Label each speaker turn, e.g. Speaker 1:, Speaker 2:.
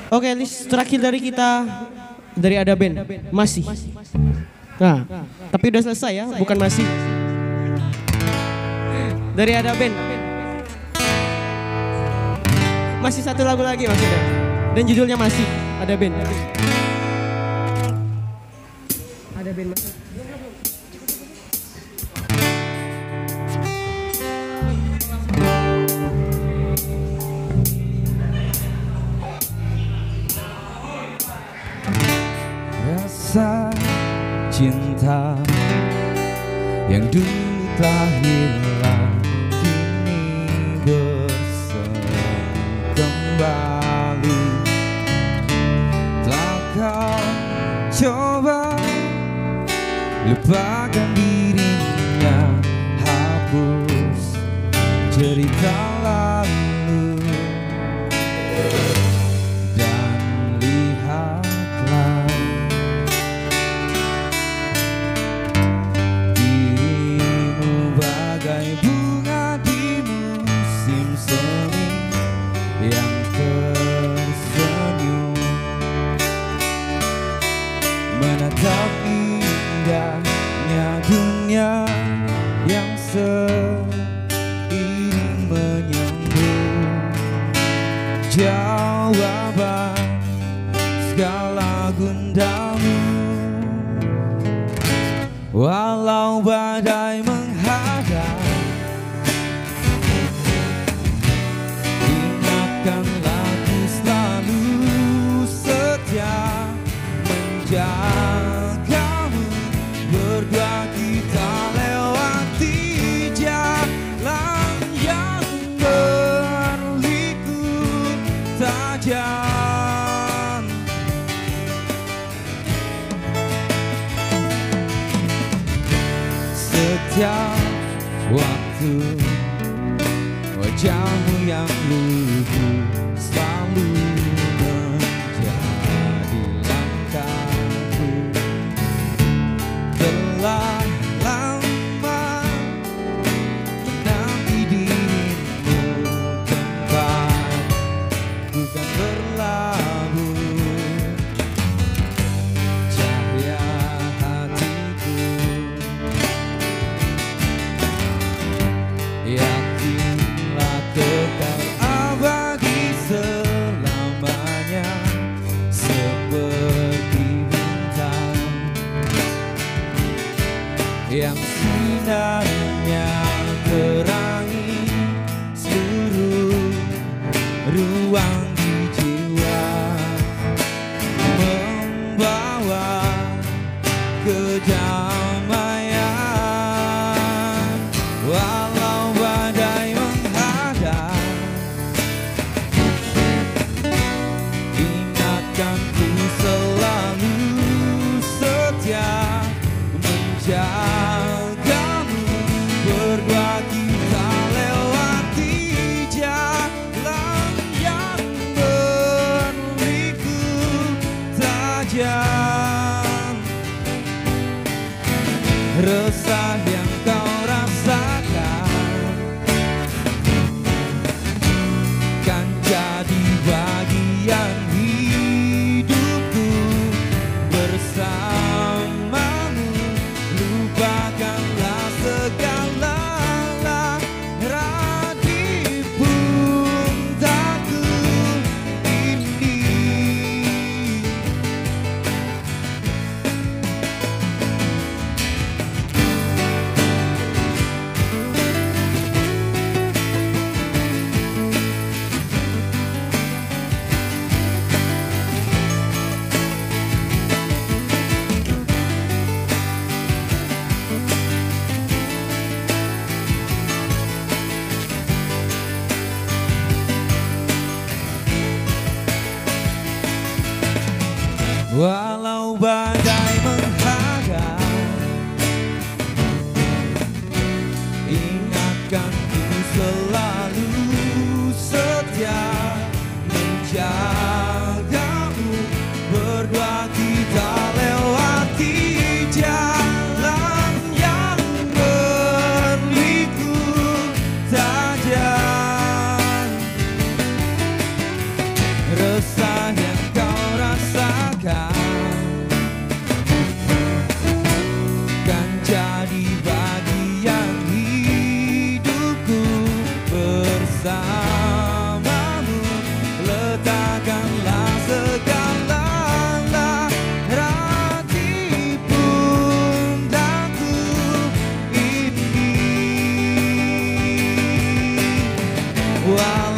Speaker 1: Oke, list terakhir dari kita dari Ada Band masih. Nah, tapi udah selesai ya, bukan masih. Dari Ada Band. Masih satu lagu lagi maksudnya. Dan judulnya masih Ada Band. Ada Band masih.
Speaker 2: Rasa cinta yang dulu telah hilang kini bersemi kembali. Telah kau coba lupakan dirinya, hapus cerita lalu dan lihatlah bunga di musim semi yang tersenyum menatap indahnya dunia yang seiring menyambut jawaban segala gundamu. Walau badai menghadang, ingatkanlah ku selalu setia menjagamu. Berdua kita lewati jalan yang berliku tajam. Setiap waktu wajahmu yang lugu selalu menjadi langkahku. Telah lama menanti dirimu, tempat ku kan berlabuh. Cahaya hatiku, yakinlah kekal abadi selamanya, seperti bintang yang sinarnya terangi seluruh ruang di jiwa, membawa kedamaian. Walau badai menghadang, ingatkan ku selalu setia menjagamu. Berdua kita lewati jalan yang berliku tajam. Resah yang kau rasakan kan jadi bagian hidupku. Bersamamu lupakanlah segala lara di puntaku ini. Walau badai menghadang, ingatkan ku selalu setia menjagamu. Berdua kita lewati jalan yang berliku tajam. Resah yang Walau